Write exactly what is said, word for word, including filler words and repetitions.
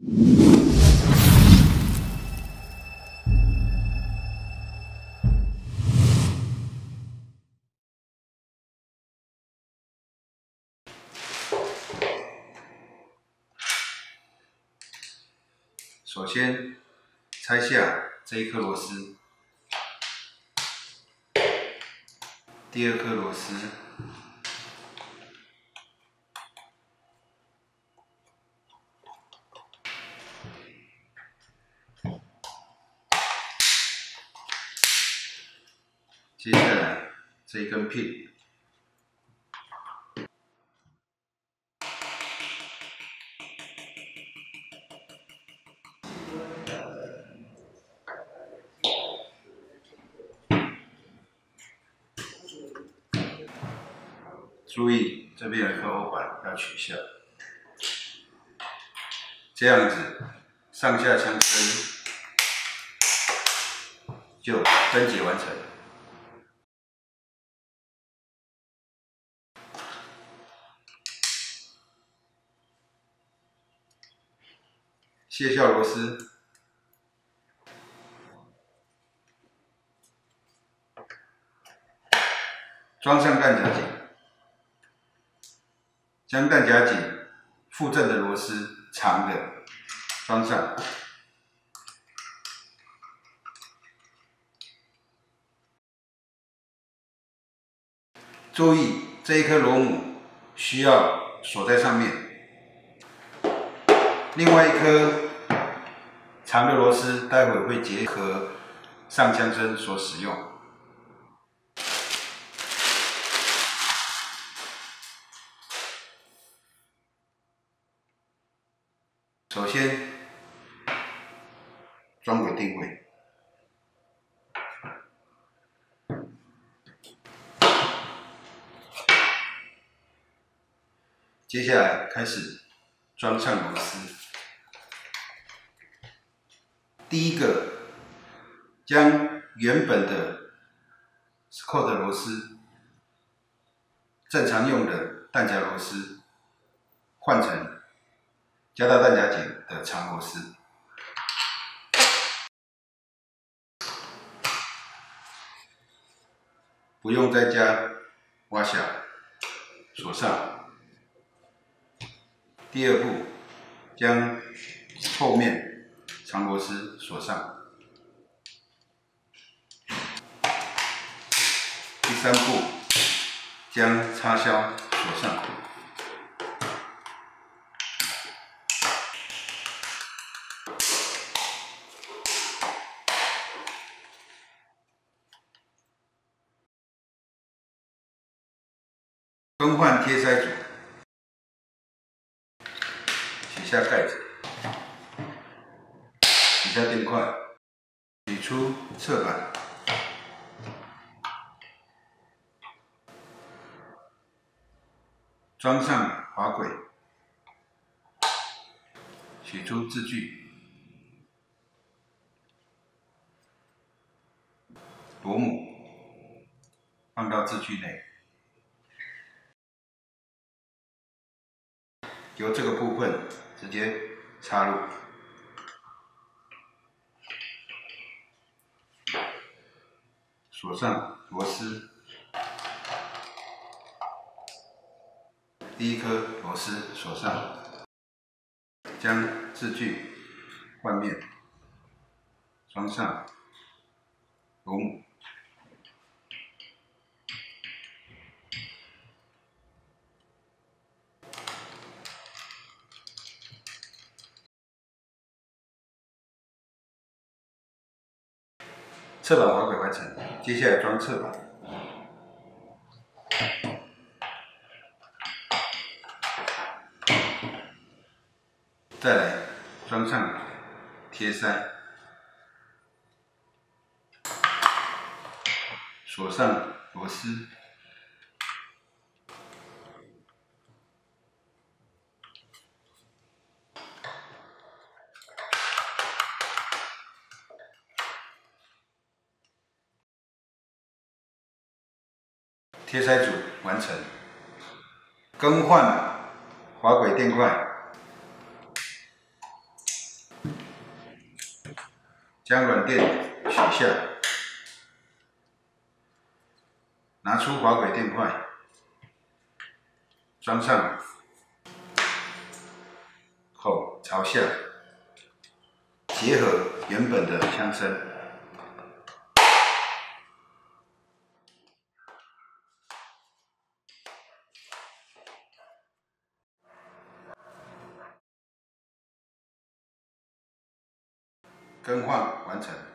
首先拆下这一颗螺丝，第二颗螺丝，接下来这一根 pin。 注意这边有一颗欧环要取下，这样子上下枪身就分解完成。卸下螺丝，装上弹夹紧。 将弹夹紧附正的螺丝长的装上，注意这一颗螺母需要锁在上面，另外一颗长的螺丝待会会结合上枪身所使用。 首先，装轨定位，接下来开始装上螺丝。第一个，将原本的 Scout 螺丝，正常用的弹夹螺丝，换成 加大弹夹紧的长螺丝，不用再加挖下，锁上。第二步，将后面长螺丝锁上。第三步，将插销锁上。 更换贴塞组，取下盖子，取下垫块，取出侧板，装上滑轨，取出字距，螺母放到字距内。 由这个部分直接插入，锁上螺丝。第一颗螺丝锁上，将字距换面，装上螺母。 侧板滑轨完成，接下来装侧板。再来装上贴塞，锁上螺丝。贴塞组完成，更换滑轨垫块， 将软垫取下，拿出滑轨垫块，装上，后朝下，结合原本的枪身。 更换完成。